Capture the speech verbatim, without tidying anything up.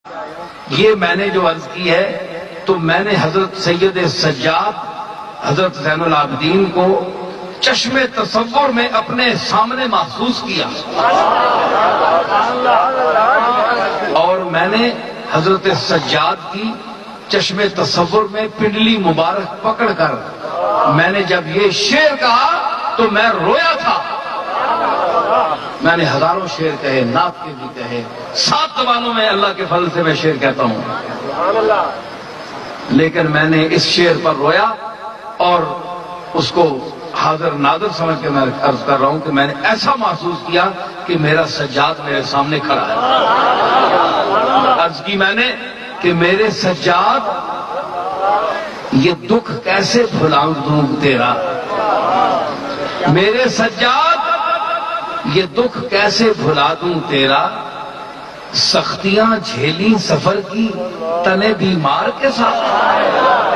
یہ میں نے جو عرض کی ہے تو میں نے حضرت سید سجاد حضرت زین العابدین کو چشم تصور میں اپنے سامنے محسوس کیا، اور میں نے حضرت سجاد کی چشم تصور میں پنڈلی مبارک پکڑ کر میں نے جب یہ شعر کہا تو میں رویا تھا۔ میں نے ہزاروں شعر کہے، نعت کے بھی کہے، سات زبانوں میں اللہ کے فضل سے میں شعر کہتا ہوں، لیکن میں نے اس شعر پر رویا اور اس کو حاضر ناظر سمجھ کے میں عرض کر رہا ہوں کہ میں نے ایسا محسوس کیا کہ میرا سجاد میرے سامنے کھڑا ہے۔ عرض کی میں نے کہ میرے سجاد یہ دکھ کیسے بھلاؤں دوں تیرا، میرے سجاد یہ دکھ کیسے بھلا دوں تیرا، سختیاں جھیلی سفر کی تنے بیمار کے ساتھ۔